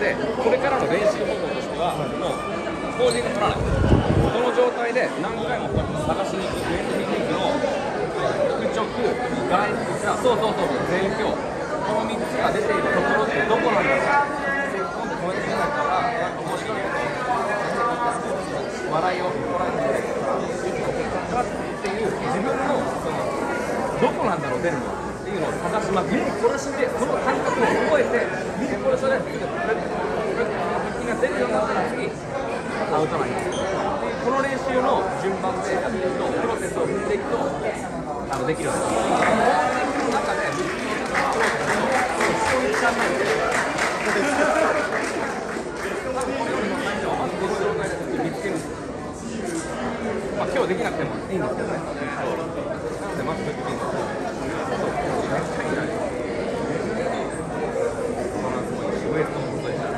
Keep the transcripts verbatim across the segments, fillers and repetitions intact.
で、これからの練習方法としては、もうポージング取らない。この状態で何回もこうやって探しに行くウェイトテクニックの腹直、外腹、そうそうそう、前胸、このみっつが出ているところってどこなんだろう。今度こうやって見ないから、なんか面白いこと笑いをもらえるんで、っていう自分のそのどこなんだろう出るのっていうのを探します。で、その感覚を覚えて、でこれそれで腹筋が出るようになったら次アウトラインです。この練習の順番でやっていくと、プロセスを踏んでいくとあのできるようになる。この中でそういった面で多分これよりも何をまずこの状態で見つけるんですよ。まあ、今日できなくてもいいんですけどね。なのでまずこうやって見るんですよ。ウエストのことでした。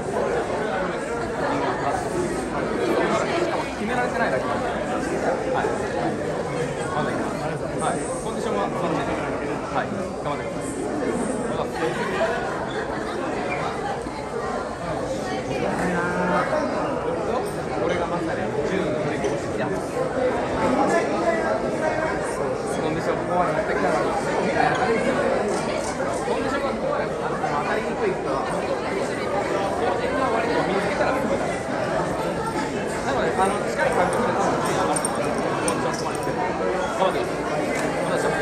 決められてないだけなんで、はい、まだいいです。はい、コンディションはそっちで、はい、頑張ってください。これがまさにじゅうの取り組みや。コンディションここまで持ってきたのに、みんな当たりにくいんで、コンディションがここまで当たりにくい人は、本当に割と見つけたらすごいだめ。なので、あの近い感覚で多分上がると思います。コンディションここまで来てる。頑張ってください。お願いします。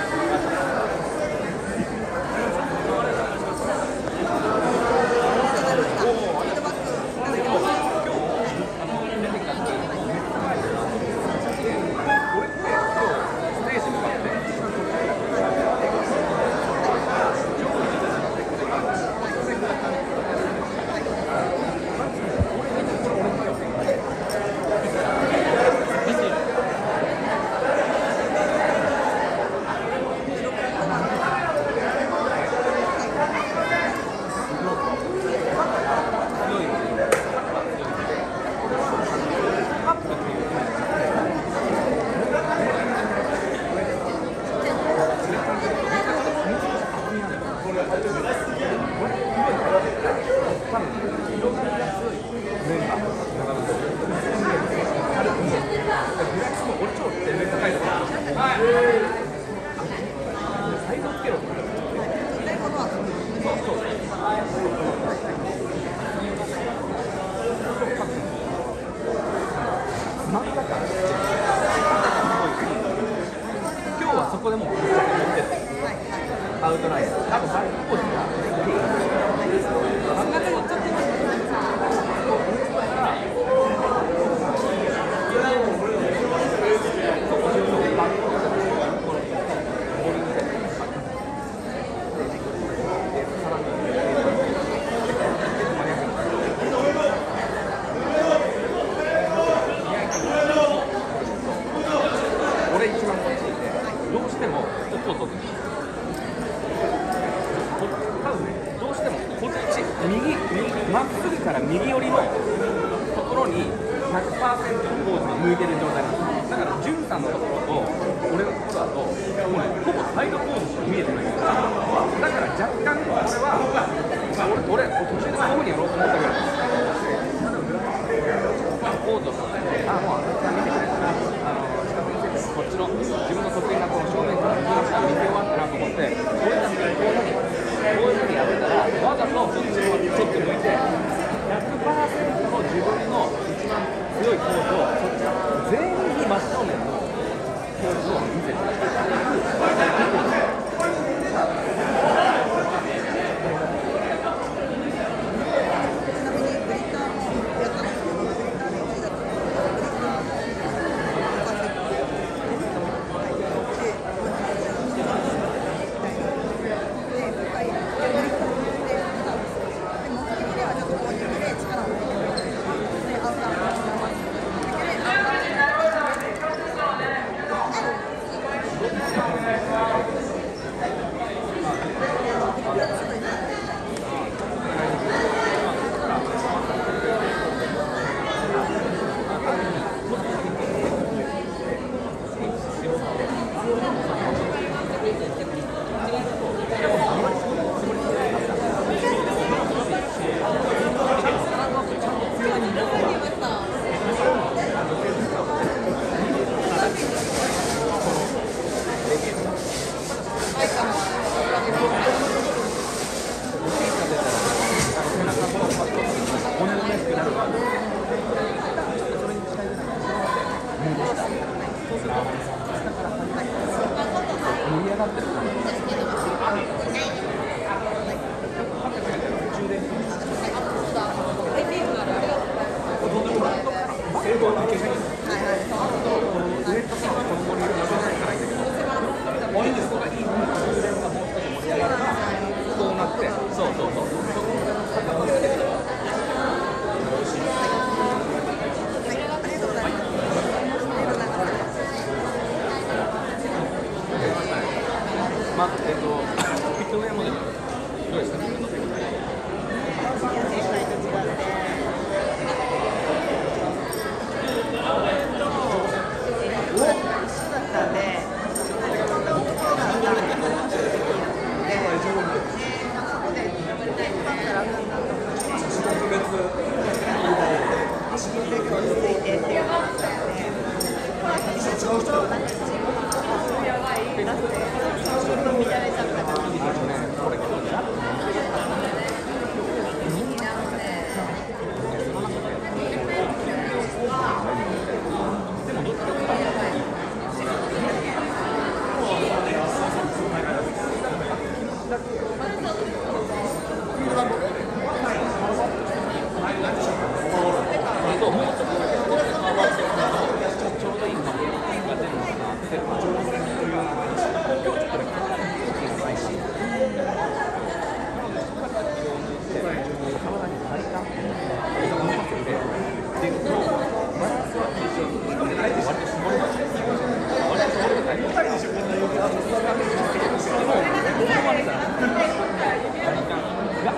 こ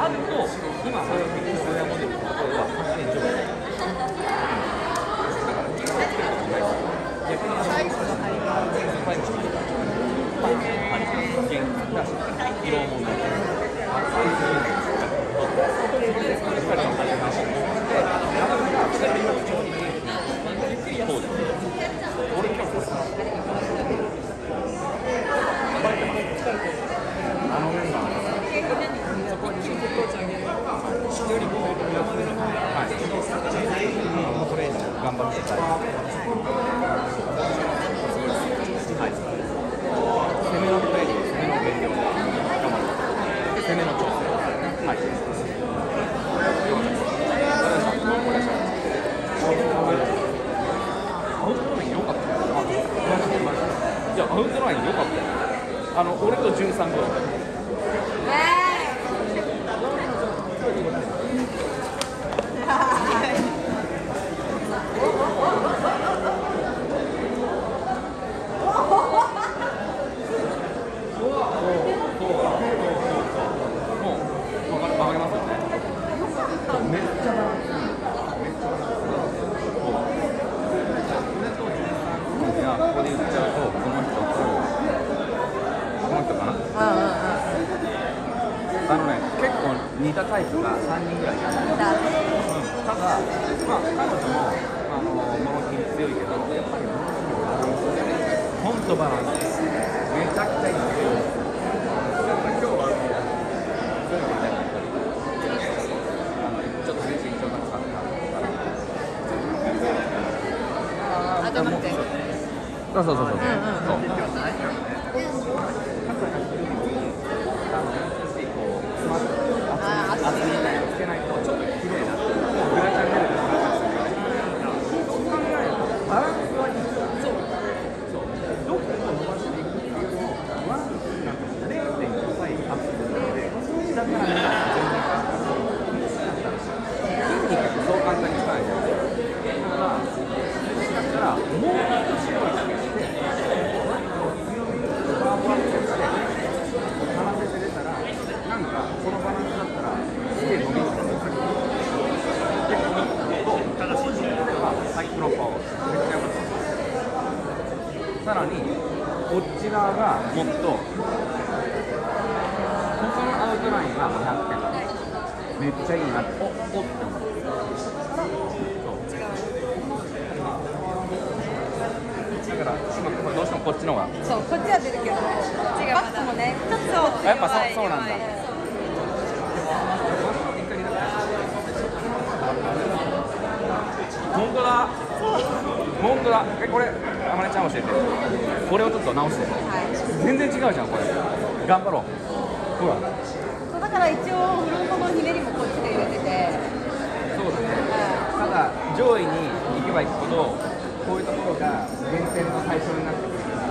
あると、今それを見てる親モデルのところは完全に上位。だから自分で作ることないですよ。逆に最後のスパイクとか、パン、パン、原だし、色もない。そういう風にそれで作るからの始め話をして、なかなかそれが今非常にそうです。俺今日これさ、バレてます。あのメンバーがそこに就職をつなげるよりもはい、もうトレーニング頑張ってたい。はい。攻めのトレーニング、攻めの減量、頑張る。攻めの調整。はい。アウトライン良かったよ。いや、アウトライン良かったよ。あの、俺とじゅうさんぐらい。似たタイプがさんにんぐらいいる。ただ、まあ、彼女もあのモノキン強いけど、やっぱりモノキンのバランスで、本当バランス、めちゃくちゃいいんですよ。だから今日は、そういうのみたいなちょっと全然印象がなかった。あ、でも、そうそうそうそう。厚みみたいなのつけないとちょっと綺麗な、もうグラタンレベルでそう考えるとバランスはいい。そうそうどこを伸ばしていくっていうのをワンなんか れいてんご 歳アップするので、下から見たら全然変わる。筋肉ってそう簡単につかないじゃないですか。だからもしかしたらもう一度白いだけして強みをパワーアップとかで離せて出たら、なんかこのバランスだったらすげえ伸びるんですよ。で、この当時ではサイクロパワーめっちゃ良かった。さらにこっち側がもっとここのアウトラインがひゃくてん、めっちゃいいなっておおって思う。だから今これどうしてもこっちの方がそう、こっちは出るけど、バックもね、ちょっとやっぱそうそうなんだ。本当だ。本当だ。え、これ、あまねちゃん教えて。これをちょっと直して。はい、全然違うじゃん、これ。頑張ろう。ほら。 そうだから一応フロントのひねりもこっちで入れてて。 そうだね。ただ上位に行けば行くほど、こういうところが減点の対象になってくるから。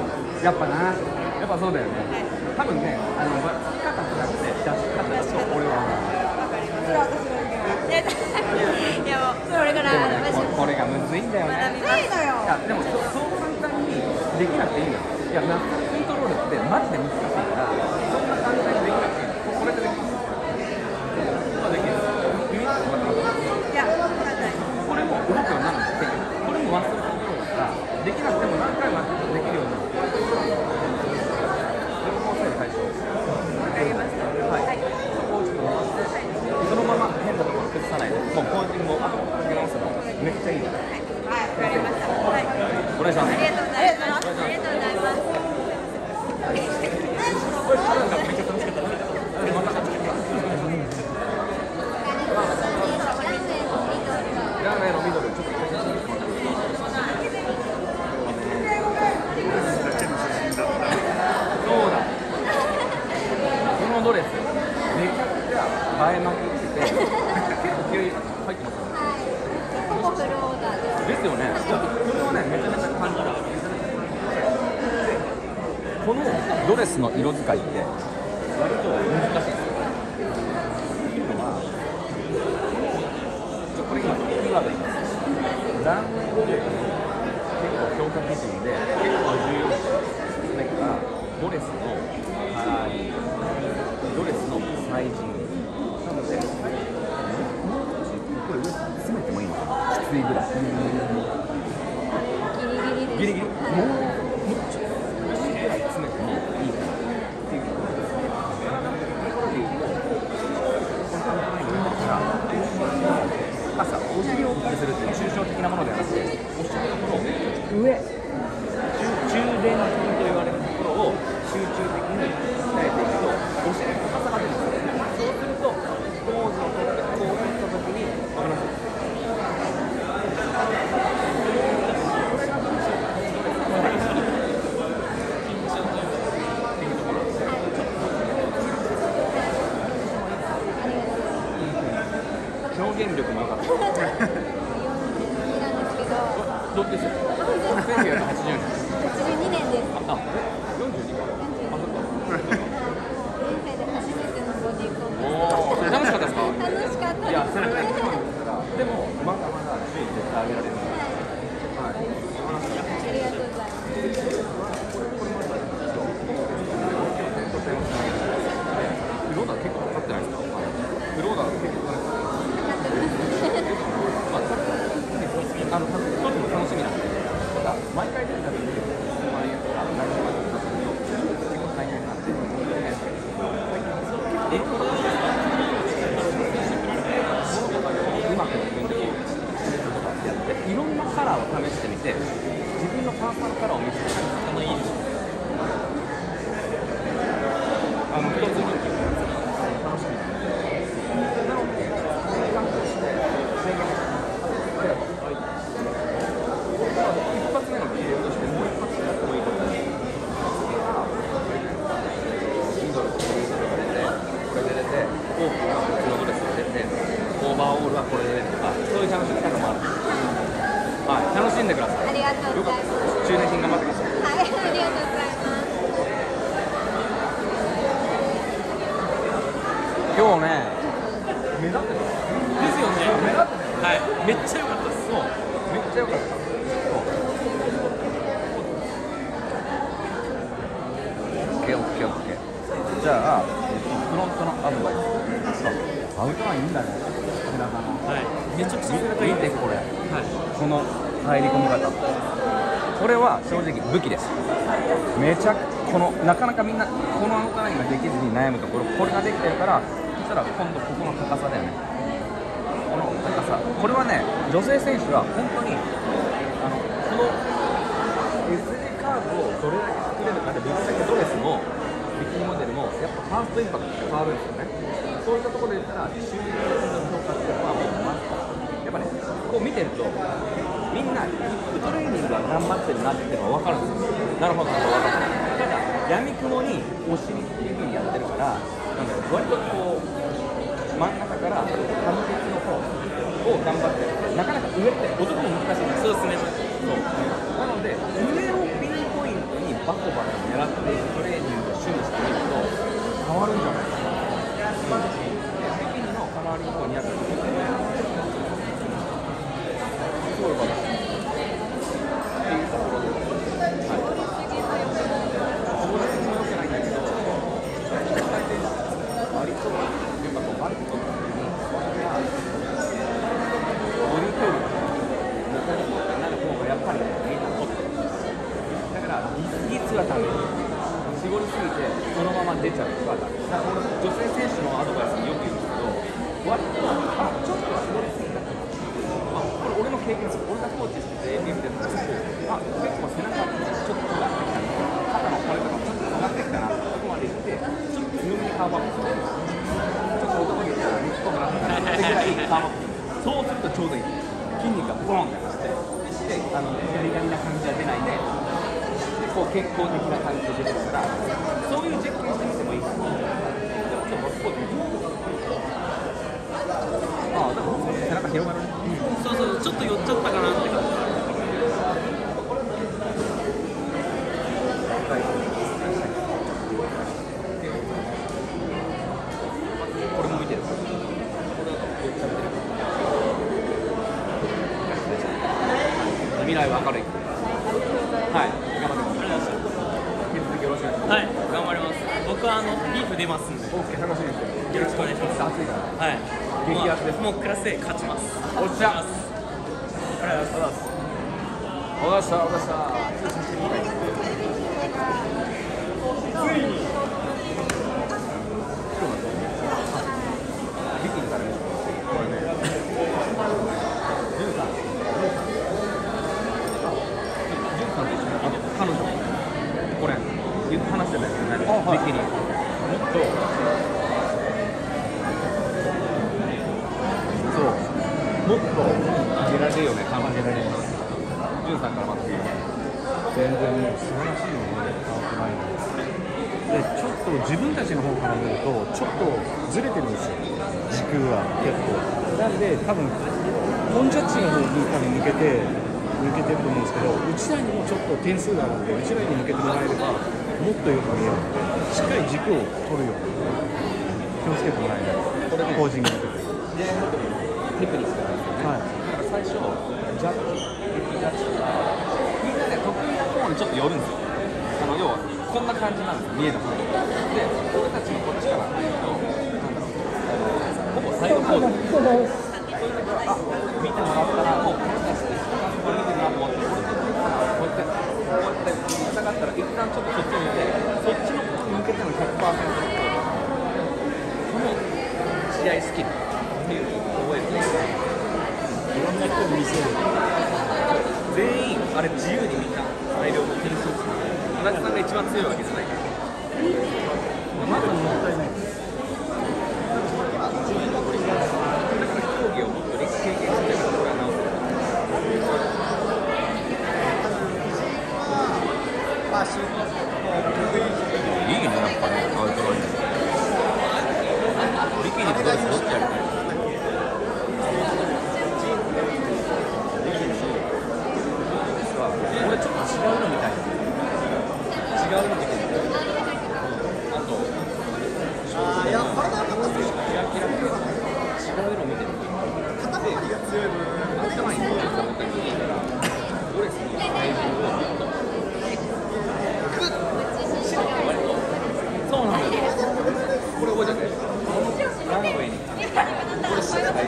やっぱな。やっぱそうだよね。多分ね、あのつき方じゃなくて出し方だと俺は思う。 それは私の意見。いやもうそれからこれがむずいんだよね。 むずいのよ。 いやでもそそう簡単にできなくていいのよ。いやマックコントロールってマジで難しいから、そんな簡単にできなくていいの。これでできる。まあできる。耳って分かる。 いや分かんない。 これも動くようになるんですけど、これもワッスルコントロールだからできなくても何回もやってもできるようになる。両方左右対称。 わかりました。 はい。そこをちょっと回して、そのまま変なところ崩さないで、もうポージングも後かけ直すのめっちゃいい。 はい、わかりました。はい。 お願いします。 ありがとうございます。ありがとうございます。 これなんかめっちゃ楽しかった。またラーメンのミドルちょっと写真してもらっていいですか。そうだ。このドレスめちゃくちゃ映えまくってて結構気合い入ってますよね。 ほぼフローダーです。 ですよね。これはねめちゃめちゃ感じた。このドレスの色使いって割と難しいですよ。というのはこれ今キーワード言います。ランウェイドレスの結構評価基準で結構重要スペックがドレスのカラーリング、ドレスのサイジングなので薄いぐらい。 ギリギリです。 ギリギリ。もうもうちょっと薄いぐらい詰めてもいいかなっていう。朝お尻を大きくするっていう抽象的なものではなくて、お尻のこの上、中殿筋と言われるところを集中的に鍛えていくと、お尻の高さが出るんですよ。そうすると、ポーズをとってこういったときに、わかります？表現力も良かった。 よんじゅうになんですけど。 どうですよ。せんきゅうひゃくはちじゅうねん。 はちじゅうにねんです。 あ、あ、よんじゅうにか。あ、そっか。 人生で初めてのボディコン。 おお、楽しかったですか？ 楽しかったです。 いや、それが一番ですから。でも、まだまだ順位絶対上げられる。はい。 ありがとうございます。 フローダー結構かかってないですか？フローダー結構かかってない。まあ、あの、一つの楽しみなんで、ただ、毎回出るたびに、まあ、何十万円かかってると、結構大変なんで、え、これうまく自分でこう、やって、いろんなカラーを試してみて、自分のパーソナルカラーを見つけたりするのいいです。あの、一つ人気楽しみなんで。なので、時間として制限して一発目のビデオとしてもう一発やってもいいと思います。インドのこれで出て、これで出て、オープンはこっちのドレスで出て、オーバーオールはこれで出てとか、そういう楽しみ方もある。はい、楽しんでください。 ありがとうございます。 中年品頑張ってください。 はい、ありがとうございます。 今日ね、目立ってた。ですよね。目立ってた。 はい、めっちゃ良かったです。 そう、めっちゃ良かった。オッケーオッケーオッケー。じゃあ、フロントのアドバイス。アウトラインいいんだね。皆さん。 はい、めちゃくちゃ背中いい見てこれ。 はい、 この入り込み方。これは正直武器です。めちゃこのなかなかみんなこのアウトラインができずに悩むところ、これができてるから、そしたら今度ここの高さだよね。この高さ、これはね、女性選手は本当にあのこの エスジー カーブをどれだけ作れるかで、ぶっちゃけドレスもビキニモデルもやっぱファーストインパクトって変わるんですよね。そういったところで言ったら、収入の評価っていうのはもうマスト。やっぱね、こう見てると、みんなヒップトレーニングは頑張ってるなっていうのが分かるんですよ。なるほど、なるほど、分かる。ただ、やみくもにお尻っていう風にやってるから、なんだろう、割とこう、真ん中から上血の方を頑張ってる。なかなか上って男も難しいんですよ。 そうですね。 そうなので、上をピンポイントにバコバコ狙っていくトレーニングを趣味してみると、変わるんじゃないかな。ビキニのカラーリングをにひゃくすごい形。っていうところで、はい。こぼれすぎも良くないんだけど、割と、やっぱこう、バットの時に、ボディートールが、モコモコってなる方がやっぱりね、みんな取ってる。だから、ギスギスはダメ。絞りすぎて、そのまま出ちゃうのはダメ。だから俺、女性選手のアドバイスによく言うんですけど、割と、あ、ちょっと絞りすぎた。あ、これ俺の経験です。俺がコーチしてて エービーエム でもあ、結構背中ちょっと尖ってきたな、肩のこれとかもちょっと尖ってきたな、そこまで行ってちょっと強めにカーブアップする。ちょっと男に言ったら日本がってぐらいカーブアップする。そうするとちょうどいい。筋肉がボーンってしてで、あのガリガリな感じは出ないで、でこう健康的な感じで出てるから、そういう実験してみてもいいかな。でもちょっとスポーツああ、でも背中広がるね。 そうそう、ちょっと寄っちゃったかなって感じ。 これも見てる。未来は明るい。はい、頑張ってください。引き続きよろしくお願いします。 はい、頑張ります。僕はあのビーフ出ますんで、 オーケー、楽しみにしてる。 よろしくお願いします。 暑いから。 はい。 激アツです。 もうクラスで勝ちます。 おっしゃ。 おだしたおだしたビキニから見てこれねジュンさんジュンさんと一緒にあと彼女これ話してたよねビキニもっとそうもっと見られるよね、感じられる。ジュンさんからまず全然もう素晴らしいのね、変わってないので、ちょっと自分たちの方から見ると、ちょっとずれてるんですよ、時空が結構。なんで、多分本ジャッジの方に多分向けて、向けてると思うんですけど、うちらにもちょっと点数があるんで、うちらに向けてもらえれば、もっとよく見えるので、しっかり軸を取るように気をつけてもらえないと、これポージングの時に。テクニックなんですよね。はい、だから最初、ジャッジ、ジャッジが、みんなね、得意な方にちょっと寄るんですよ。あの要は、こんな感じなんですよ、見える方で。で、俺たちもこっちから見ると、なんだろう、ほぼ最後ポーズ。そういう時は、あ、見てもらったら、もう、これ出して、これ見てもらって、これこうやって、こうやって、見たかったら、一旦ちょっとそっちに見て、そっちの方に向けてのひゃくパーセントのこの試合スキルっていうのを覚えて、いろんな人に見せる。全員あれ自由にみんな大量の点数する。足立さんが一番強いわけじゃないから。まずもったいない。だから競技をもっと歴経験してるからこれは直せる。いいね、やっぱね、アウトライン。ビキニとドレスどっちやりたい？俺ちょっと違うのみたいな。違うの見てる。あと、あいや、体がキラキラ系違うの見てる。肩周りが強い分、頭にドレスを持ったりするから、ドレスの体重をもっとグッシュッと割と。そうなんだよ。これ覚えてて。ランウェイにこれしっかりショート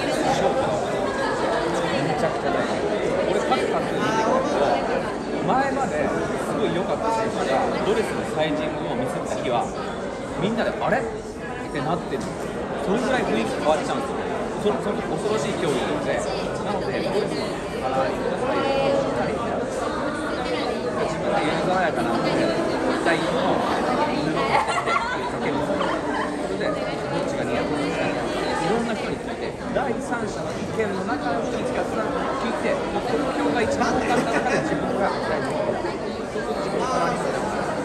めちゃくちゃ大事。俺数々見てくると前まですごい良かった選手がドレスのサイジングをミスった日はみんなであれってなってるんですよ。それぐらい雰囲気変わっちゃうんですよ。その恐ろしい競技なので、なのでドレスのカラーリングとサイジングをしっかりやる。自分で許さないかなって一体の布をかけるんですよ。それでどっちが似合うかいろんな人に聞いて第三者の意見の中の人に聞いて東京が一番分かった中で自分が大事にそうすると自分のカラーにする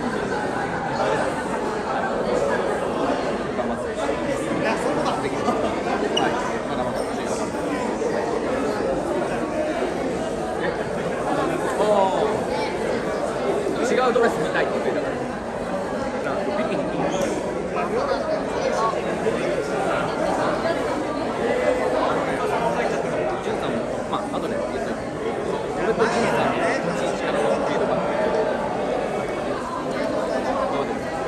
頑張っていやそんなことできるはいまだまだ強いおー違うドレス見たいって言ってたからビキニジュンさんも、まあ、後で言っといて、俺とジュンさんの立ち位置からのフィードバック。どうですか？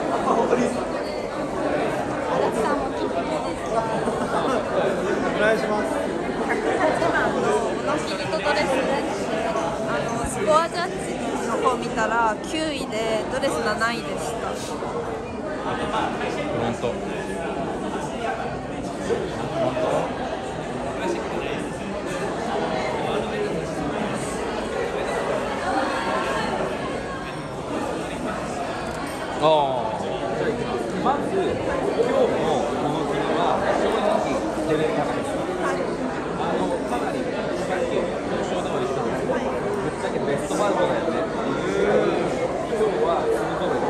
お願いします。今のモノシルトドレスあのスコアジャッジの方見たらきゅういでドレスなないでした。 本当。ああ、まず今日のこの国は正直レベル高いです。あのかなりさっき表彰でも言ったんですけど、ぶっちゃけベストバウトだよねっていうぐらい今日はすごいです。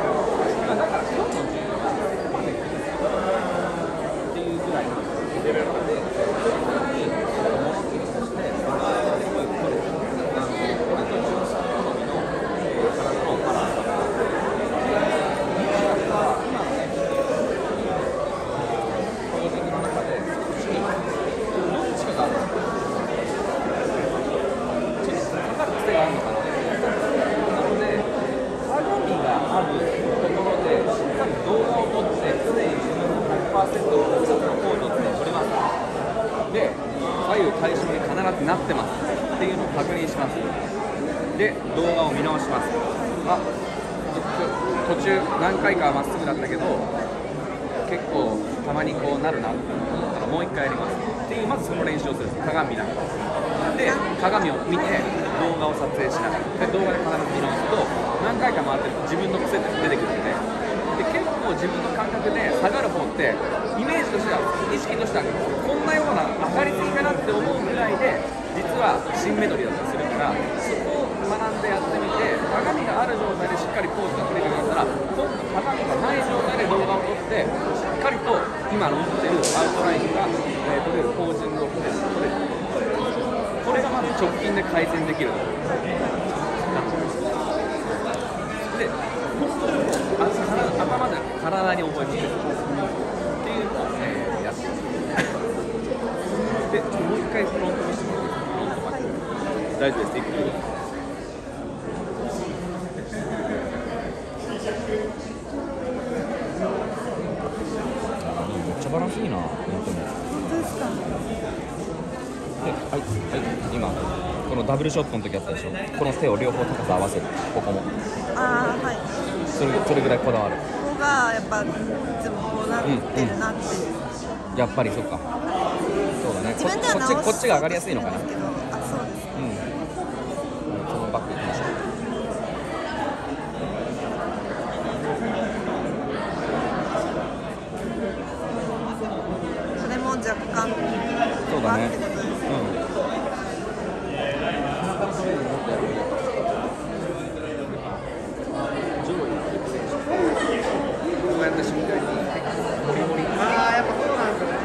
だから今日の順位はまだいくっていうぐらいのレベルで、そこに物切りとしてバラーですごいこれあのこれと純粋好みの体のバランスが。で、左右対称に必ずなってます。 っていうのを確認します。で動画を見直します。あ、途中何回かはまっすぐだったけど結構たまにこうなるなって思ったらもう一回やりますっていう、まずその練習をするんです。鏡見ながらで鏡を見て動画を撮影しながらで動画で必ず見直すと何回か回ってると自分の癖って出てくるんで、で結構自分の感覚で下がる方ってイメージとしては意識としてはこんなような上がりすぎかなって思うぐらいで実はシンメトリーだったりするから、そこを学んでやってみて鏡がある状態でしっかりポーズが取れるようになったら今度鏡がない状態で動画を撮ってしっかりと今の持ってるアウトラインが、えー、撮れるポージングを撮れる撮れるこれがまず直近で改善できるとで本当にあ頭で体に覚えていくっていうのを、えー、やってでもう一回フロントにしてもらう。フロントバック大丈夫です。ゆっくりめっちゃバランスいいな、本当に。 本当ですか。 で、はい、はい、今このダブルショットの時あったでしょ。この手を両方高さ合わせる、ここも。 ああ、はい。 それそれぐらいこだわる。 ここがやっぱいつもこうなってるなっていう。 うんうん、やっぱりそっか。そうだね。 自分ではこっちこっちが上がりやすいのかな。 あ、そうです。 うん。そのバック行きましょう。 それも若干そうだね。 バックでうん。こうやってしっかりモリモリ。ああ、やっぱそうなんですね。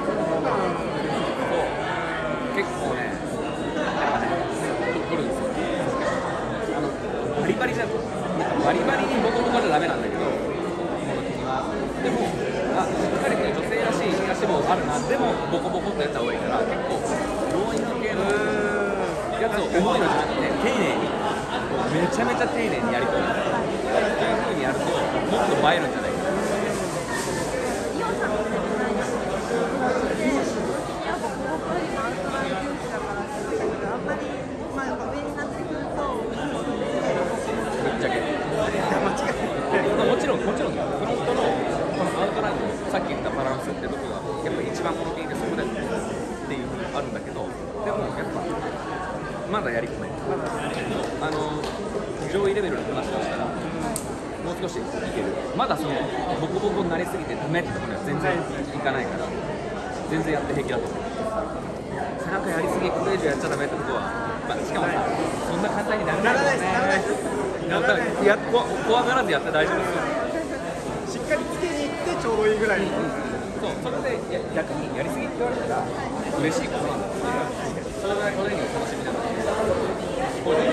結構ね、やっぱね、取るんですよ。あのバリバリじゃバリバリにボコボコじゃダメなんだけど、でもあしっかりと女性らしい足もあるな、でもボコボコってやった方がいいから、結構ローイング系のやつを重いのじゃなくて丁寧にめちゃめちゃ丁寧にやり込むっていう風にやるともっと映えるんじゃないかな。 イオンさんのセミナーにで、いや僕僕よりもアウトライン重視だからって言ってたけど、あんまりまあやっぱ上になってくるとぶっちゃけもちろんもちろんフロントのこのアウトラインのさっき言ったバランスってとこがやっぱり一番このゲームでそこでっていう風にあるんだけど、でもやっぱまだやり込める。あの上位レベルの話をしたらもう少しいける。まだそのボコボコになりすぎてダメってところには全然いかないから全然やって平気だと思う。背中やりすぎこれ以上やっちゃダメってことは、まあ、しかもさそんな簡単にならないですね。ならないです。やっこ怖がらずやって大丈夫ですよ。 しっかりつけに行ってちょうどいいぐらいの、 そうそれでや逆にやりすぎって言われたら嬉しいことなんだっていうそれぐらいトレーニングを楽しみながらこれで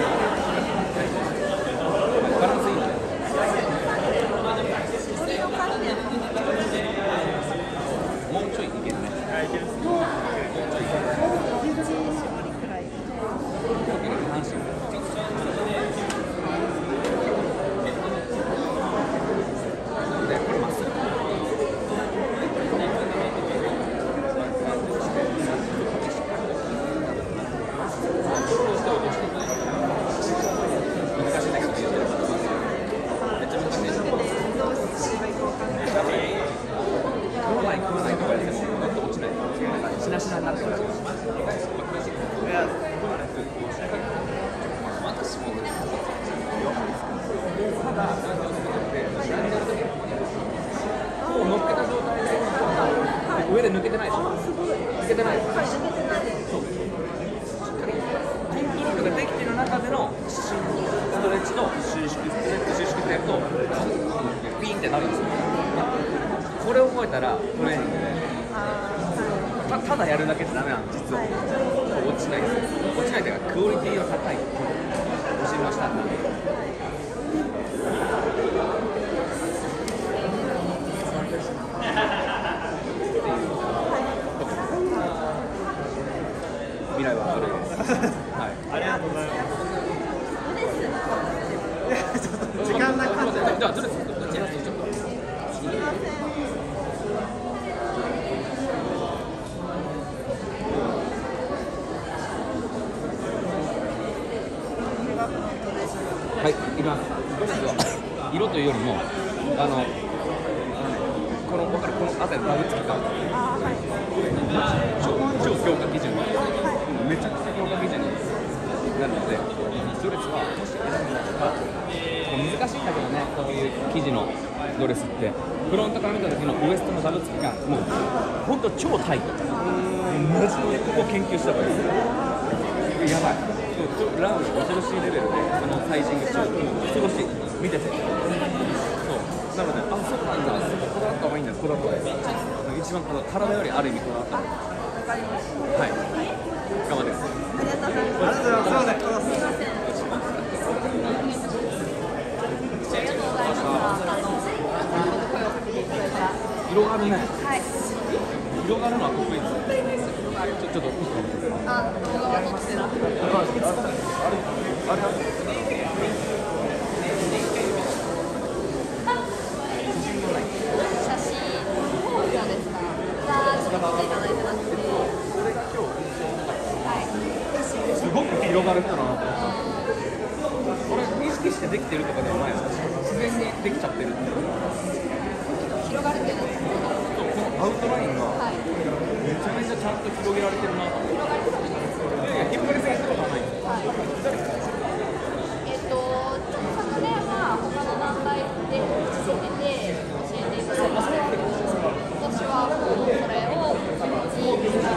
バランスいいのでスピード感ってやっぱもうちょいいけるね。 はい、いける。 もうちょいいける。 じゅういち絞りくらい。 下半身でこれまっすぐ難しいんだけどめっちゃ難しいですよ。 どうすればいいか分かんない。 食わない食わないとかやってももっと落ちないしなしなになってくる。私もただランジをするのでランジやるときこう乗っけた状態で上で抜けてないでしょ。抜けてないです。そうしっかりコントロールができている中でのストレッチと収縮ストレッチ収縮ってやるとピーンってなるんですよ。これを覚えたらトレーニングでた, ただやるだけじゃダメなの実は。落ちないです。落ちないというかクオリティの高いお尻の下になる。未来は明るいです。はい。 ありがとうございます。いや、ちょっと時時間な感じで。 じゃあどれですか。どっちやっていいちょっと。 すみません。 こきます。ドレスは色というよりもあのこの分かるこの辺りのバグ付き感あーはい超超強化基準めちゃくちゃ強化基準になるのでドレスはもし選ぶならばもう難しいんだけどねこういう生地のドレスってフロントから見た時のウエストのダブ付き感もうほんと超タイトマジでここ研究した方がいいやばいラウンド恐ろしいレベルでこのサイジング超恐ろしい見ててそうなのであそうなんだこだわった方がいいんだこだわった方がいい一番この体よりある意味こだわった方がいいわかりましたはい頑張ってますありがとうございますありがとうございます。すいません。 すいませんありがとうございましたあの声をかけていただいた広がるねはい広がるのは得意ですちょちょっとあ動画は撮ってるあれあれ写真そうですかあーちょっと撮っていただいてなくてこれが今日はいすごく広がる人だなと思ったこれ意識してできてるとかではない自然にできちゃってるっていう広がるっていうのはこのアウトラインがはいめちゃめちゃちゃんと広げられてるなと思っていや広がりすぎってことはないんですよえっと、ちょっと昨年は他の団体で教えてて教えていただいたんですけど今年はもうそれをに進めて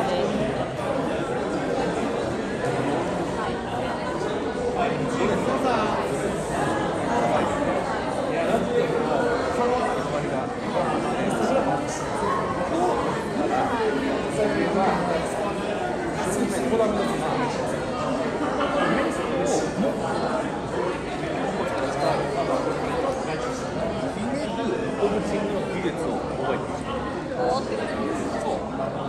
ボクシングの技術を覚えてほしいおーってことですそう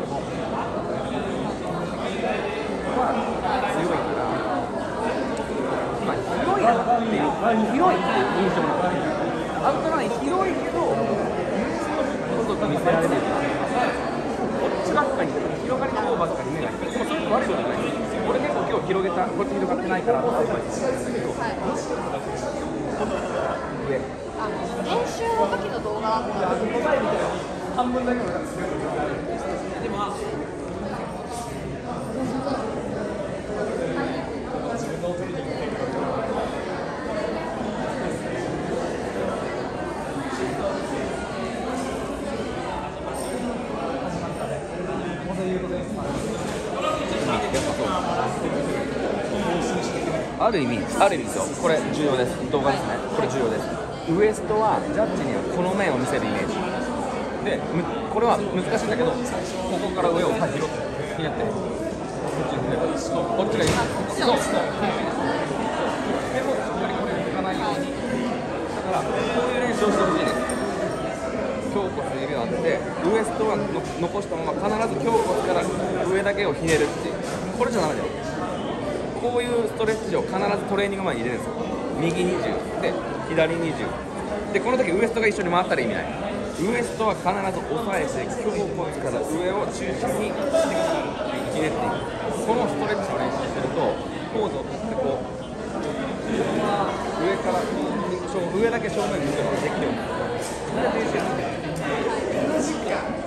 まあ強いからまあ広いなっていう広いっていう印象なんですよアウトライン広いけど細く見せられるこっちばっかり広がりの方ばっかり目がいくでもそれって悪いことじゃない俺結構今日広げたこっち広がってないからって言ってたんだけどはい上あ練習の時の動画だったんです半分だけのでもある意味、ある意味ですよ、これ重要です、動画ですね、これ重要です。ウエストはジャッジにはこの面を見せるイメージ。で、むこれは難しいんだけど、ここから上をさ、広くひねって、こっちにひねって、こっちがいい。そう。でも、しっかりこれ抜かないように。だから、こういう練習をしてほしいです。胸骨の指を当てて、ウエストはの残したまま、必ず胸骨から上だけをひねるっていう。これじゃダメだよ。こういうストレッチを必ずトレーニング前に入れるんですよ。右にじゅうで左にじゅうでこの時ウエストが一緒に回ったら意味ない。ウエストは必ず押さえて胸骨から上を中心にひねっていく。このストレッチを練習するとポーズをとってこう上から上だけ正面に向くのができるようになる。それで練習する。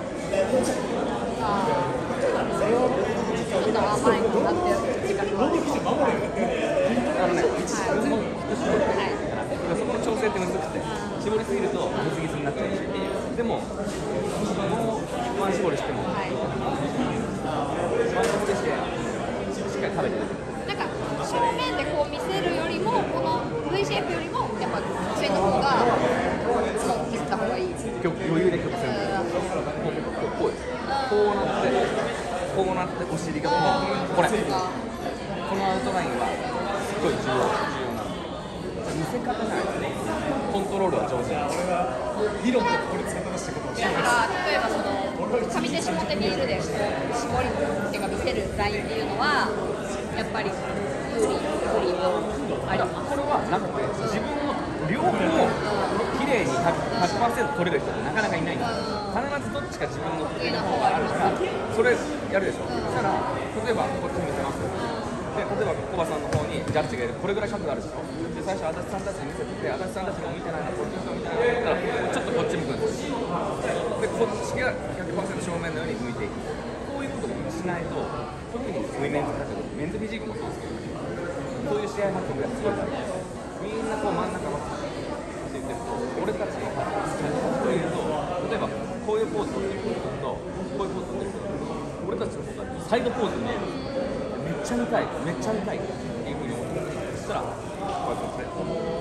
ちょっと甘いくなってる自覚はあのね、自分も一種類はいそこの調整って難しくて、絞りすぎるとギスギスになっちゃうし、でも、もうワン絞りしても、ワンはい絞りして、しっかり食べてる。 なんか正面でこう見せるよりもこの V シェイプよりもやっぱ上の方がそう見せた方がいい今日余裕で曲線です。こうこうです。こうなって、こうなってお尻がこう、これ。このアウトラインはすごい重要、重要なの。見せ方じゃないですね。コントロールは上手なんです。 理論と効率が正しいことをしてなんか例えばその上手下手ビールで絞りっていうか見せるラインっていうのはやっぱり有利有利はありますこれはなくて、自分の両方を綺麗に ひゃくパーセント 取れる人ってなかなかいないんですよ。必ずどっちか自分の得意な方があるから、それやるでしょ。そしたら、例えばこっち見せます。 で例えばコバさんの方にジャッジがいる、これぐらい角度あるでしょ。で最初足立さんたちに見せてて、足立さんたちも見てないな、こっちも見てないなって言ったらちょっとこっち向くんですよ。でこっちが ひゃくパーセント 正面のように向いていく。こういうことをしないと、特にウィメンズだけどメンズフィジークもそうですけど、そういう試合運びがすごい大事。みんなこう真ん中ばっかりって言ってると、俺たちのパスというと、例えばこういうポーズを取ってる人とこういうポーズを取ってる人、俺たちの方がサイドポーズに見える。めっちゃ見たい、めっちゃ見たいっていうふうに思ってそしたら、こうやって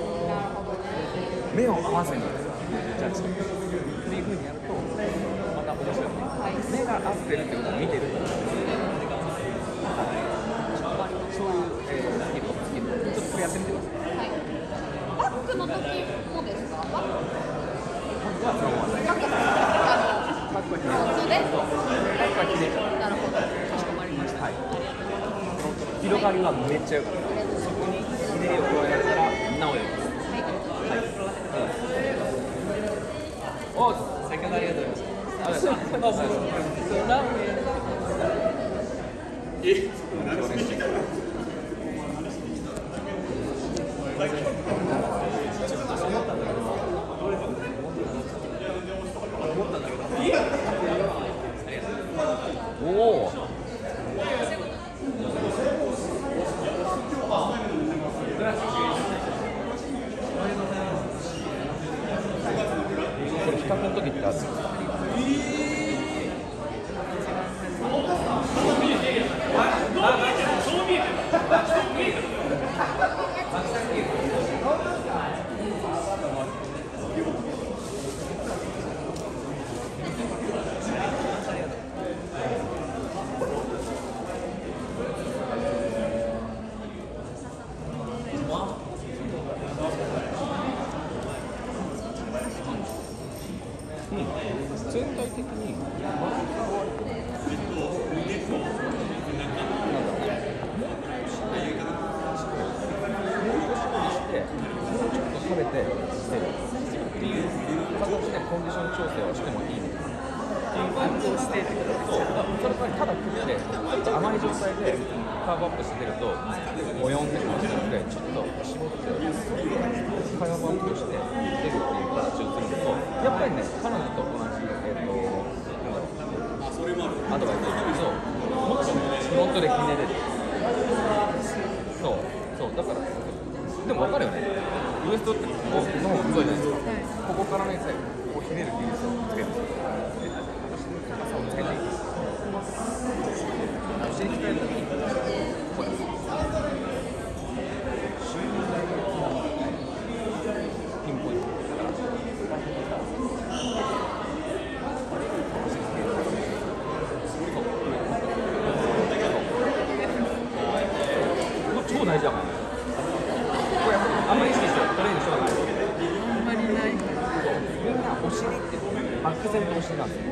目を合わせにジャッジっていうふうにやると、また面白いね。目が合ってるってことを見てる。そういう、えー、スキルをスキルちょっとこれやってみてください。 はい。バックの時もですか？バック。 バックはそのままです。 バックあのバックはひねフロントで。 バックはひねちゃう。 なるほど。かしこまりました。 はい。広がりはめっちゃ良かった。そこにひねりを加えられたらなお良いです。 はい。 はい。お、先ほどありがとうございました。ありがとうございました。おお。これ比較の時ってある？全体的に食べて捨てるっていう形でコンディション調整をしてもいいのかっていう感じをしていると、それからただ食ってちょっと甘い状態でカーブアップしてるとボヨンって感じなので、ちょっと絞ってカーブアップして出るっていう形をすると、やっぱりね、彼女と同じ、えー、とアドバイスをするともっとフロントでひねれる。そうそうだからでも分かるよね。ウエストってここの方が太いじゃないですか。ここからね、最後ここひねる技術をつける。高さをつけていく。お尻鍛えるときにこうです。ピンポイントだから超大事だもんね。これやっぱりあんまり意識してトレーニングしたことない。 あんまりない。 みんなお尻ってバック線のお尻なんですよ。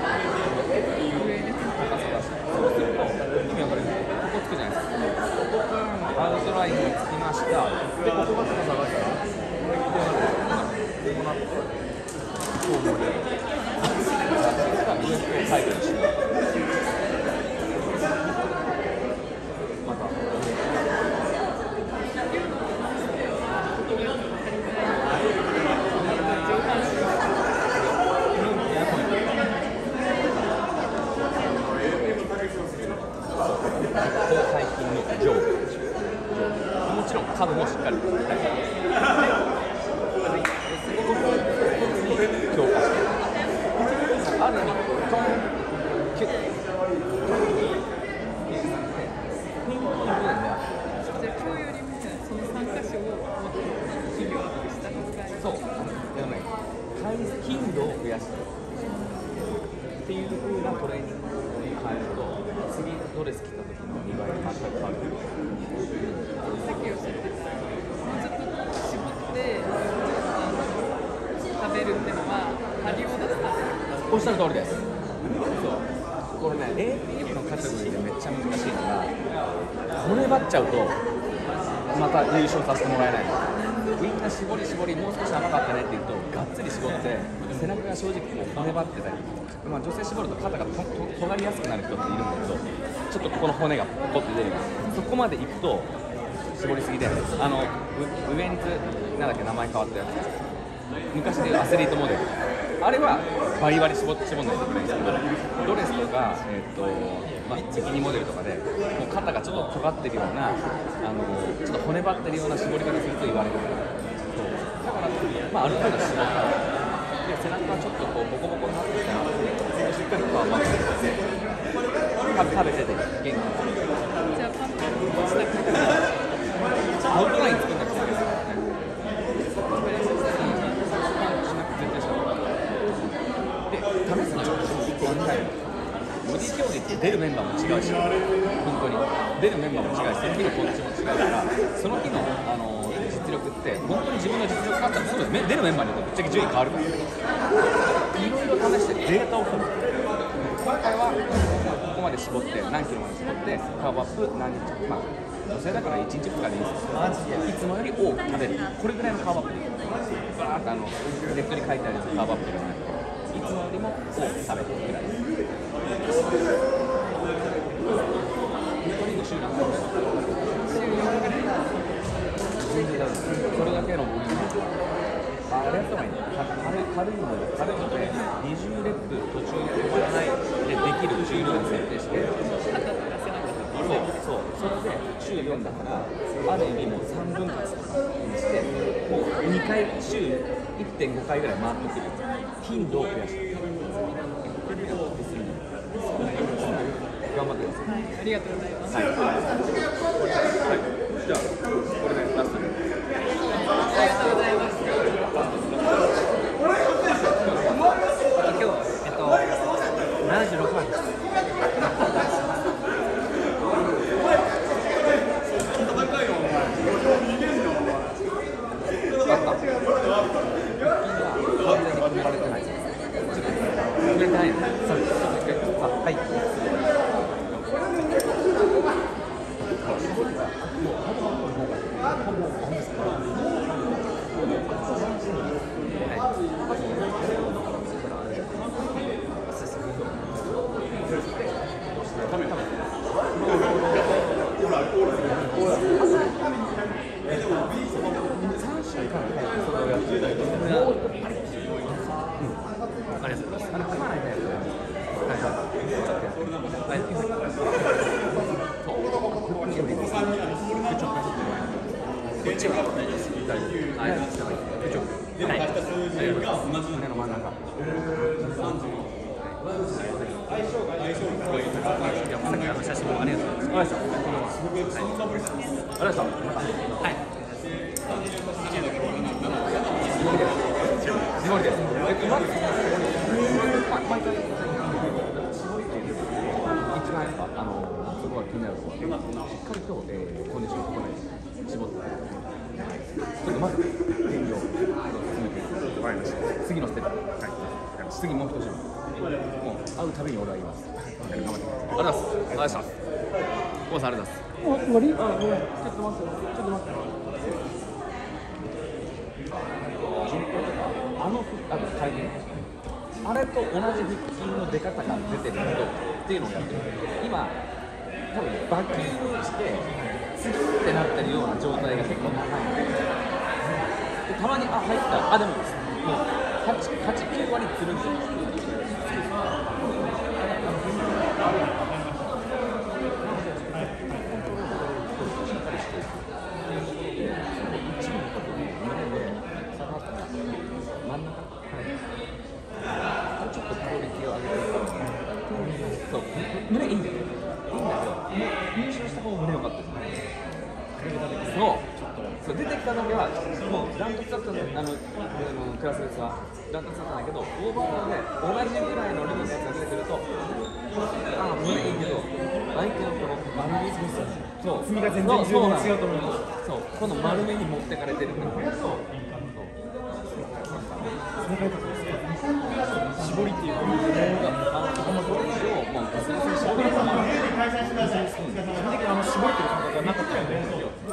高さ出して。そうすると意味わかる？ここつくじゃないですか。ここからアウトラインがつきました。でここが高さがしたらこうなってこうなってこうなってウエストをサイドにしてまた広背筋の上部、もちろん下部もしっかり鍛えて強化してある意味トンキュッじゃあ今日よりもそのさん箇所をもっと企業アップした方がいい。 そうでもね、頻度を増やすっていう風なトレーニングに変えると次ドレス着た時のにばい感覚がある。 さっきおっしゃってたもうちょっと絞って食べるっていうのは張りを出すため。 おっしゃる通りです。そうこれね エーピーエフ のカテゴリーでめっちゃ難しいのが骨張っちゃうとまた優勝させてもらえないの。みんな絞り絞りもう少し甘かったねって言うとがっつり絞って背中が正直こう骨張ってたり、まあ、女性絞ると肩がとと尖りやすくなる人っているんだけどちょっとここの骨がポッて出る。そこまでいくと絞りすぎで、あのウエンツなんだっけ名前変わったやつ。昔でいうアスリートモデル。あれはバリバリ絞絞んないといけないんですけど、ドレスとかえっ、ー、とまあビキニモデルとかでもう肩がちょっと尖ってるようなあのちょっと骨張ってるような絞り方すると言われる。そうだからまあある程度絞ったら。で背中がちょっとこうボコボコになってきたらしっかり皮を巻いて食べてて元気にじゃあパンアウトライン作んなくていいですからね。で、試すのちょっと一個案内ボディ競技って出るメンバーも違うし、本当に出るメンバーも違うし、その日のコンディションも違うから、その日の、あの実力って本当に自分の実力があったらそうです。出るメンバーによってぶっちゃけ順位変わるから、いろいろ試してデータを取る。今回はここまで絞って何キロまで絞ってカーブアップ何日、まあ女性だからいちにちふつかでいいんですけど、いつもより多く食べる、これぐらいのカーブアップでいい。バーッとあのネットに書いてあるやつカーブアップでいいつもよりも多く食べるぐらい。トリの週なんかそれだけのボリューム。あれやった方がいいね。軽い軽いので軽いのでにじゅうレップ途中で止まらないでできる重量に設定して、そうそうそれで週よんだからある意味もうさんぶん割にしてもうにかい週 いってんご 回ぐらい回ってくる頻度を増やして。頑張ってください。 ありがとうございます。 はい。はい。じゃあこれでラストで。 ありがとうございます。 今日えっとななじゅうろくばんです。 あった。完全に決められてない。決めれてないの。そうです。あ、はい。次のステップ、はい、次もう一つ、もう会うたびに俺は言います。頑張ってください。ありがとうございます。ありがとうございます。コウさんありがとうございます。 終わり？あ、ごめん。ちょっと待って。ちょっと待って。 あのあの回転、あれと同じ腹筋の出方が出てるけどっていうのをやってる。今多分バキュームして次ってなってるような状態が結構長いので、たまにあ入った、あでももうはち、きゅう割つるんですよ。ちょっとクオリティを上げてそう、胸いいんだよ。いいんだけど、優勝した方が胸良かったですね。そうそう出てきた時はもうダントツだったの、あのクラス別はダントツだったんだけど、オーバーオールで同じぐらいの量のやつが出てくると、ああ胸いいけど相手のこの丸めですよ。そう次が全然自分の強いと思います。 そう、この丸めに持ってかれてるから。そう。 絞りっていうのは、 あのこのボディをもうガスガスに絞り込む。 正直あの絞ってる感覚がなかったよね。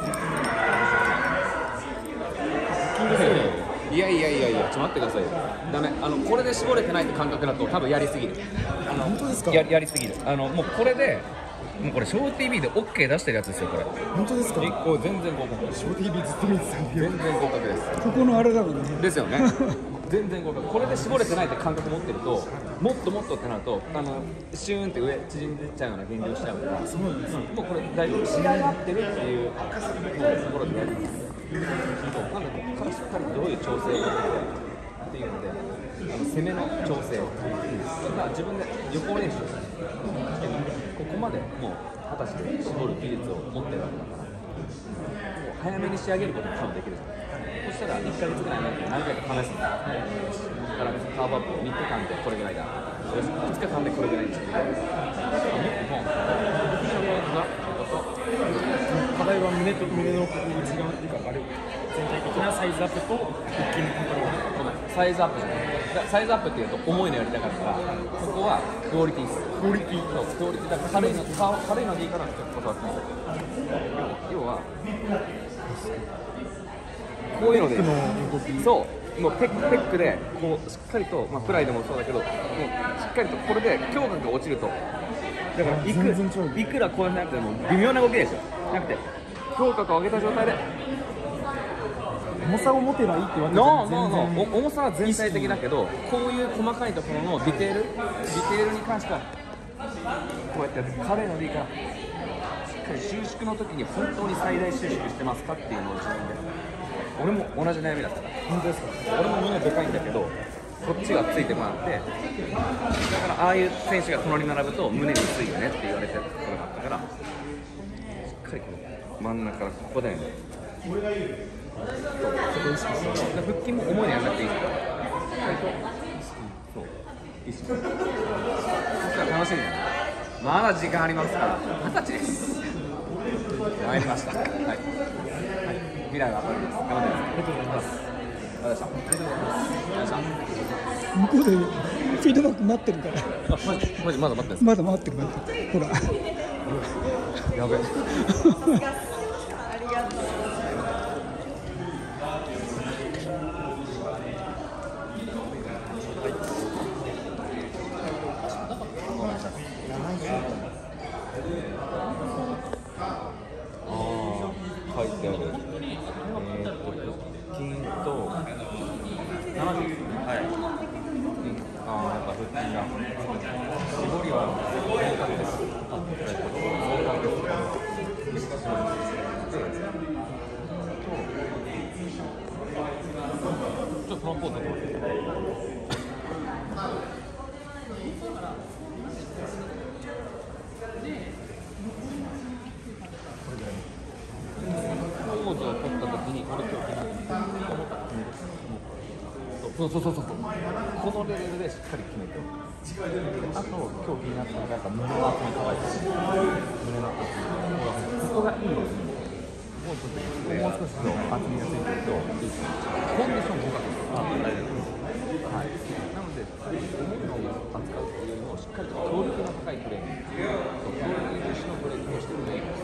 いやいやいやいや、ちょっと待ってくださいよ。ダメ、あのこれで絞れてないって感覚だと多分やりすぎる。あの本当ですか？ややりすぎる。あのもうこれでもうこれショー ティービー で オーケー 出してるやつですよこれ。 本当ですか。 結構全然合格。 ショー ティービー ずっと見てたんで。 全然合格です。 ここのあれだもんね。 ですよね。全然合格。これで絞れてないって感覚持ってると、もっともっとってなると、あのシューンって上縮んでっちゃうような減量しちゃうから。そうなんです。もうこれ大丈夫。仕上がってるっていうところでやります。そうなんでここからしっかりどういう調整をっていうので、あの攻めの調整。まあ自分で予行練習して、ここまでもう二十歳で絞る技術を持ってるわけだから、もう早めに仕上げることも多分できるじゃない。そしたらいっかげつぐらい前に何回か試すんだ。だからカーブアップみっかかんでこれぐらいだ。よし、いつかかんでこれぐらいにしてみたいな。もう、 課題は胸と胸のここ内側っていうか、あれ全体的なサイズアップと腹筋のコントロール。 サイズアップじゃない。サイズアップっていうと重いのやりたかったから、ここはクオリティです。クオリティそう、クオリティだから軽いの、軽いのでいいからちょっと教わってます。要は、こういうので、そう、もうペックペックで、こうしっかりと、まあ、プライでもそうだけど、もうしっかりとこれで胸郭が落ちると、だからいくいくらこうやっても微妙な動きでしょ。なくて、胸郭を上げた状態で、 重さを持てばいいってわけじゃノー全然ノーノー、重さは全体的だけど、こういう細かいところのディテール、ディテールに関しては、こうやってやって、軽いのでいいから、しっかり収縮の時に本当に最大収縮してますかっていうのを自分で。俺も同じ悩みだったから。 本当ですか。 俺も胸でかいんだけど、こっちがついてもらって、だからああいう選手が隣に並ぶと胸についよねって言われてたところだったから、しっかりこの真ん中からここだよね。そうそこ意識して、腹筋も重いのやらなくていいから、しっかりと、そう意識して、そしたら楽しみだね。まだ時間ありますから、二十歳です。参りました。はい。はい。未来は明るいです。頑張ってください。ありがとうございます。ありがとうございました。 向こうでフィードバック待ってるから。 あ、マジ、マジまだ待ってんすか。 まだ待ってる待ってる。ほら。 やべ。 ありがとう。 書いてある。えー、っと腹筋とななじゅう、はい。ああ、やっぱ腹筋だ。絞りは合格です。あ、合格です。ちょっとそのポーズでもらって。ポーズを取ったときに、これ今日気になって思ったら決める。そうそうそうそう。このレベルでしっかり決めて。あと、今日気になったのが、やっぱ胸の厚み可愛いです。胸の厚み。ここがいいのに、もうちょっと、もう少し厚みがついてると、いいですね。コンディション合格です。あ、大丈夫です。はい。なので、重いのを扱うっていうよりも、しっかりとクオリティの高いプレーニング、クオリティ重視のトレーニングをしてるのがいいです。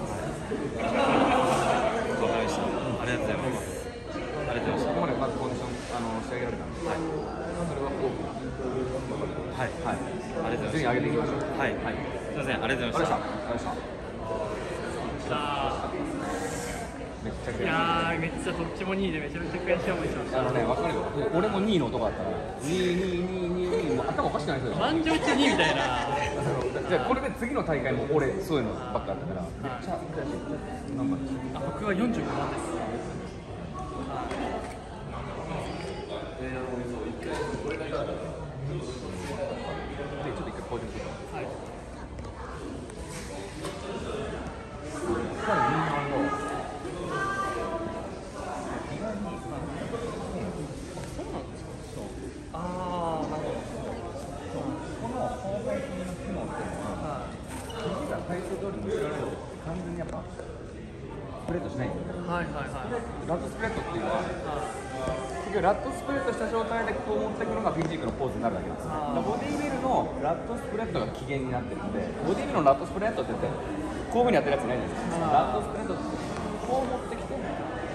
わかりました。ありがとうございます。ありがとうございました。 ここまでまずコンディションあの仕上げられたんで、はい、それは多くはい、はい、ありがとうございます。 順位上げていきましょう。 はい、はい、すみません、ありがとうございました。 ありがとうございました。めっちゃ悔しい。 いやー、めっちゃどっちもにいでめちゃめちゃ悔しい思いしました。 あのね、わかるよ。俺もにいの男だったから、にい、にい、にい、にい、もう頭おかしくないですよ。 満場一致にいみたいな。 じゃあこれで次の大会も俺そういうのばっかあったから、めっちゃ悔しい。頑張って。 あ、僕はよんじゅうごばんです。 で、ちょっと一回ポーズしてください。 はい。 さらにみんなあのあー、なるほど。 この後背筋の機能っていうのは、肘が体勢通りに後ろに完全にやっぱスプレッドしないんですよね。 はいはいはい。 ラットスプレッドっていうのは、結局ラットスプレッドした状態でこう持ってくるのがフィジークのポーズになるわけです。だからボディービルのラットスプレッドが起源になってるんで、ボディービルのラットスプレッドって言ってこういうふうにやってるやついないんですよ。ラットスプレッドってこう持ってきて、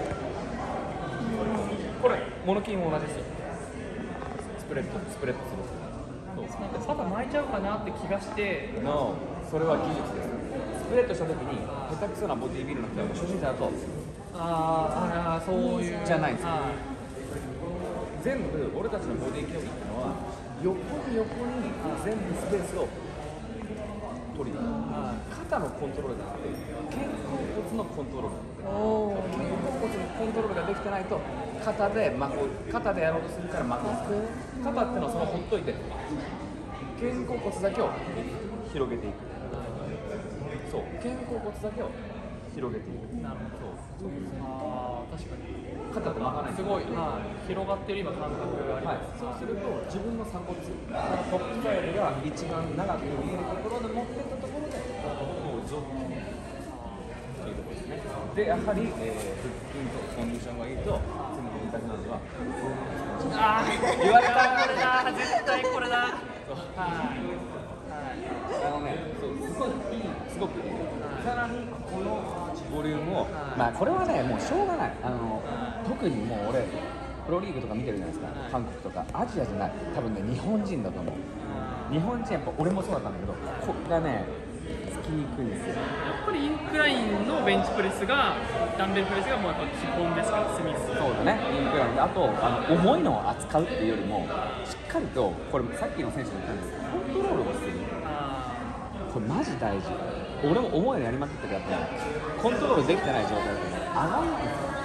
これモノキーも同じですよ。スプレッドスプレッドする。 なんかただ巻いちゃうかなって気がして、 のそれは技術です。 スプレッドした時に下手くそなボディービルの人は初心者だとあーあーそういうじゃないんですよは全部俺たちのボディ競技っていうのは横に横に全部スペースを取りに肩のコントロールじゃなくて肩甲骨のコントロールおお。 肩甲骨のコントロールができてないと肩で巻く肩でやろうとするから巻くんです肩っていうのはそのほっといて肩甲骨だけを広げていくそう肩甲骨だけを広げていくなるほどそうああ確かに肩って巻かないすごい、はい、広がってる今感覚がありはいます、、 そうすると自分の鎖骨からトップサイドが一番長く見えるところで持っていったところでこう上筋というところですねでやはり、えー、腹筋とコンディションがいいと次の痛くなるのはああ言われたこれだ絶対これだはいあのねそうすごいいいすごくいいさらにこのボリュームをまあこれはねもうしょうがないあの特にもう俺プロリーグとか見てるじゃないですか韓国とかアジアじゃない多分ね日本人だと思う日本人やっぱ俺もそうだったんだけどここがねつきにくいんですよやっぱりインクラインのベンチプレスがダンベルプレスがもうやっぱ基本ですからスミスそうだねインクラインであとあの重いのを扱うっていうよりもしっかりとこれさっきの選手が言ったんですけどコントロールをするあこれマジ大事俺も重いのやりまくってるからねコントロールできてない状態だとね上がんないんですよ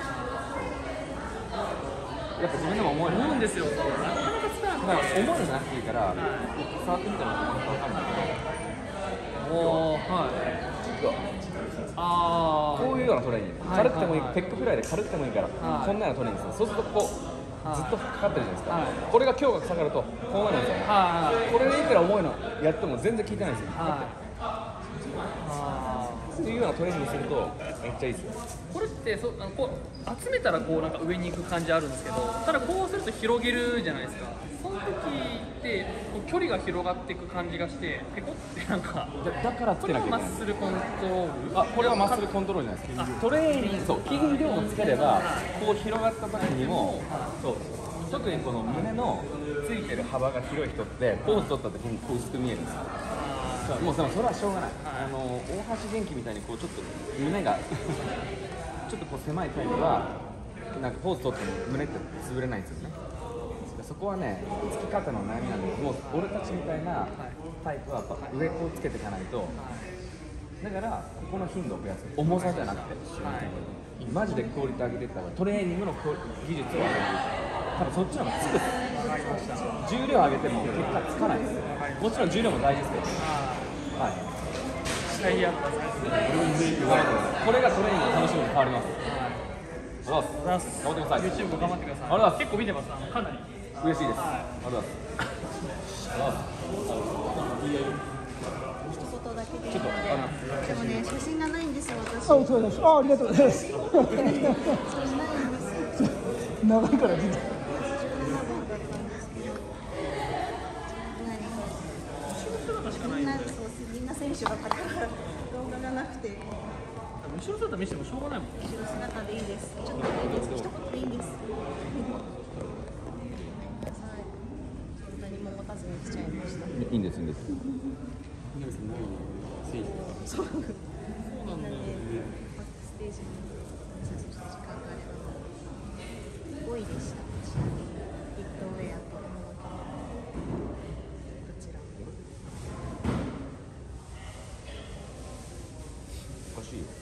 やっぱ自分でも重いのー思うんですよなかなか伝わだから重いのじゃなくていいから触ってみたら分かるんだけどおおはいあこういうようなトレーニング、 はい軽くてもいい、 はいはいテックフライで軽くてもいいから、 はいこんなようなトレーニングする。そうするとこう、 はいずっとかかってるじゃないですか。 はいこれが強が下がるとこうなるんですよ。 あはいこれでいくら重いのやっても全然効いてないんですよ。 はいあっていうようなトレーニングするとめっちゃいいですよ。 ーこれってそあのこう集めたらこうなんか上に行く感じあるんですけどただこうすると広げるじゃないですかその時ってこう距離が広がっていく感じがしてペコってなんかだだからつこれはマけなきゃいけない。 ッスルコントロールあ、これはマッスルコントロールじゃないですか。トレーニング、そう、筋量をつければ、こう広がった時にも、そう、特にこの胸のついてる幅が広い人ってポーズ取った時にこう薄く見えるんですよ。そうもうでもそれはしょうがない。あの大橋元気みたいにこうちょっと胸がちょっとこう狭いタイプはなんかポーズ取っても胸って潰れないんですよね。そこはね、つき方の悩みなんで、もう俺たちみたいなタイプはやっぱ上こうつけていかないと。だからここの頻度を増やす。重さじゃなくて、マジでクオリティ上げていった方がトレーニングの技術を上げていく。多分そっちの方がつく。重量上げても結果つかないです。もちろん重量も大事ですけど。はい。 試合やったこれがトレーニングの楽しみに変わります。ありがとうございます。頑張ってください。 YouTube 頑張ってください。 ありがとうございます。 結構見てます。あのかなり嬉しいです。ありがとうございます。 外だけでいいちょっとあのでもね、写真がないんですよ、私。 あ、そうです。あ、ありがとうございます。 写真ないんですよ。 長いから見て。 じゅうななばんだったんですけど。何みんな、そう、みんな選手ばっかりから、動画がなくて。 後ろ姿見せてもしょうがないもん。 後ろ姿でいいです。ちょっとでいいです。一言でいいんです。何も持たずに来ちゃいました。 いいんです、いいんです。 そうなんで、バックステージに写真した時間があればごいでした。ビッグウェアと思うどちらもおかしいよ。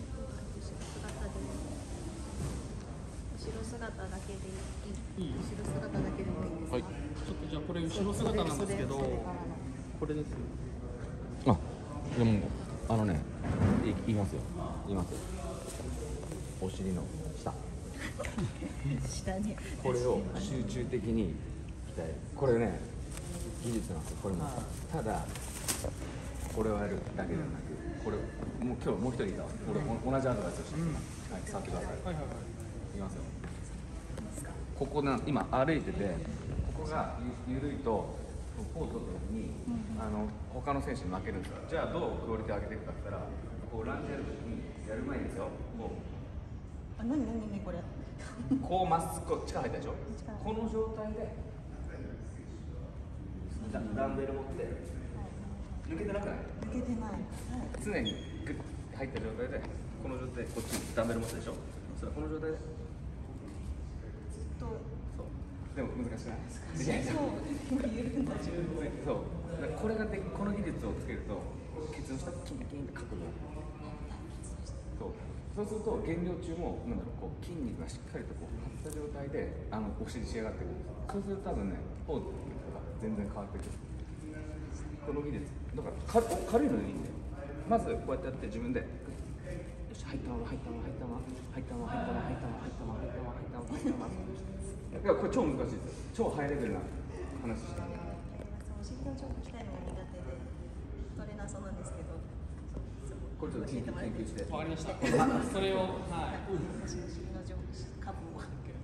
後ろ姿で後ろ姿だけでいい。 いい後ろ姿だけでもいいですか。 はい。 ちょっとじゃあこれ後ろ姿なんですけど、 袖袖からのこれです。 あ、でもあのね、い言いますよ。言いますよ。お尻の下。 下にこれを集中的に鍛える。これね、技術なんですよ。これも。ただこれをやるだけではなく、これもう今日もう一人いたわ。俺お同じアドバイスをしてます。はい、触ってください。 はいはいはい。 いきますよ。ここな今歩いてて、ここがゆ緩いとポーズ取った時に、あの他の選手に負けるんですよ。じゃあどうクオリティ上げていくかって言ったら、こうランジやる時にやる前にですよ。こあ、なになになにこれ。 うこうまっすぐこう力入ったでしょ。この状態でダダンベル持って抜けてなくない？ 抜けてない。はい。 常にグッて入った状態でこの状態でこっちにダンベル持つでしょ。それこの状態でずっと。 そうでも難しくない？ そう緩んだ状態。 そうだからこれがでこの技術をつけると結論したらキンキンって角度そうそうすると減量中もなんだろうこう筋肉がしっかりとこう張った状態であのお尻仕上がってくるんですそうすると多分ねポーズとか全然変わってくるこの技術だから軽軽いのでいいんだよまずこうやってやって自分でよし入ったまま入ったまま入ったまま入ったまま入ったまま入ったまま入ったまま入ったまま入ったまま入ったままいやこれ超難しいですよ超ハイレベルな話してるお尻の状態鍛えるのが苦手でトレーナーさんなんですけどこれちょっと研究研究してわかりました。それをはい私のお尻の上下部を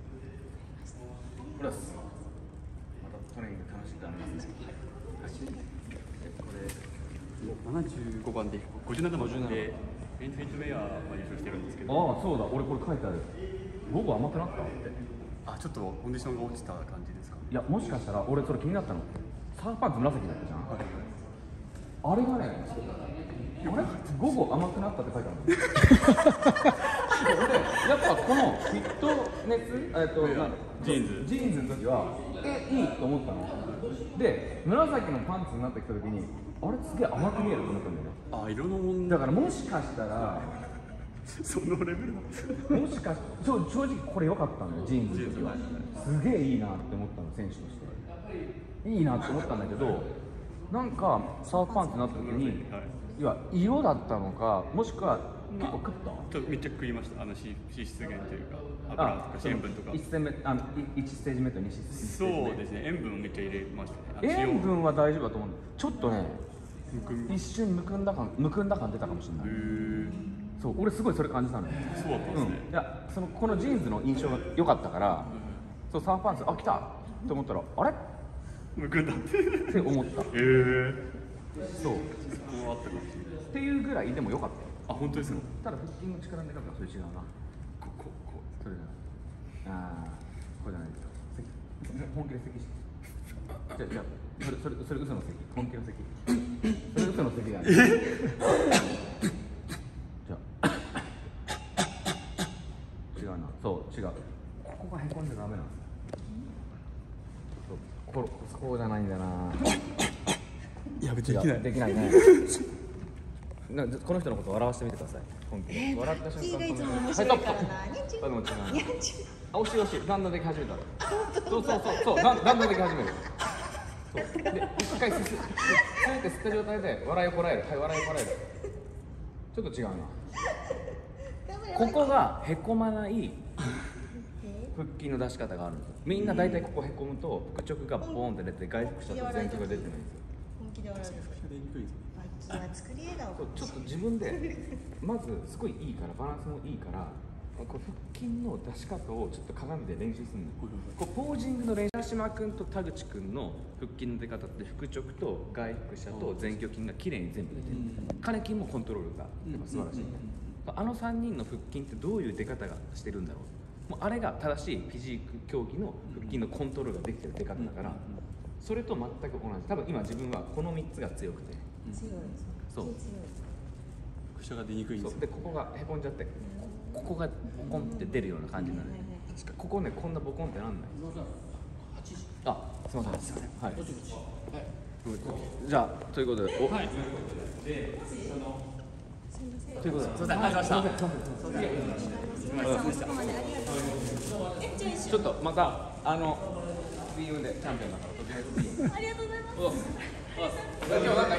プラスまたトレーニング楽しくなりますねはいこれななじゅうごばんでごじゅうななばんでメンズフィットウェアは優勝してるんですけどああそうだ俺これ書いてある午後甘くなったってあちょっとコンディションが落ちた感じですかいやもしかしたら俺それ気になったのサーフパンツ紫だったじゃん、あれがねあれ午後甘くなったって書いてある俺やっぱこのフィットネスえっとジーンズジーンズの時はえいいと思ったので紫のパンツになってきた時にあれすげえ甘く見えると思ったんだよねあ色の問題だからもしかしたらそのレベルなんですもしかして正直これ良かったのよジーンズの時はすげえいいなって思ったの選手としていいなって思ったんだけどなんかサーフパンツになった時にいや色だったのかもしくは結構食ったちょめっちゃ食いましたあの脂脂質源というか油とか塩分とかいち戦目あのいちステージ目とにステージ目そうですね塩分めっちゃ入れましたね塩分は大丈夫だと思うちょっとねむくみ一瞬むくんだ感むくんだ感出たかもしれないそう俺すごいそれ感じたのよそうだったんですね、 うん、いやそのこのジーンズの印象が良かったから、うん、そうサーフパンツあ来たと思ったらあれむくんだってって思ったへえー、 そうそこはあったかもしれないっていうぐらいでも良かったよあ本当ですかただ腹筋の力の出方がそれ違うなこここそれだああこれじゃないですか本気で咳してじゃじゃそれそれそれ嘘の咳本気の咳それ嘘の咳じゃないじゃあ違うなそう違うここがへこんでダメなんですそうここうじゃないんだないやできないできないねなこの人のことを笑わせてみてください本気で笑った瞬間黄色いつも面白いからなでも違うあ惜しい惜しいだんだんでき始めたそうそうそうそうだんだんだんでき始めるそうで一回吸って吸った状態で笑いをこらえるはい笑いをこらえるちょっと違うなここがへこまない腹筋の出し方があるんですよみんな大体ここへこむと腹直がボーンって出て外腹斜と前屈が出てないんですよ本気で笑うんですか気は作り笑顔そうちょっと自分でまずすごいいいからバランスもいいからこう腹筋の出し方をちょっと鏡で練習するのよこうポージングの練習島君と田口君の腹筋の出方って腹直と外腹斜と前鋸筋が綺麗に全部出てる金筋もコントロールが素晴らしいあのさんにんの腹筋ってどういう出方がしてるんだろうもうあれが正しいフィジーク競技の腹筋のコントロールができてる出方だからそれと全く同じ多分今自分はこのみっつが強くて強いそうくしゃが出にくいんですよでここがへこんじゃってここがボコンって出るような感じになるここねこんなボコンってなんないあすみませんすみませんはいじゃあということでおはいということですみませんありがとうございましたちょっとまたあの ビーエム でチャンピオンだからとりあえずありがとうございます今日なんか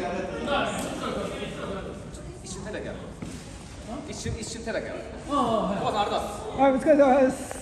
一瞬手だけやる一瞬一瞬手だけやるおばさんありがとうございますはい、お疲れ様です。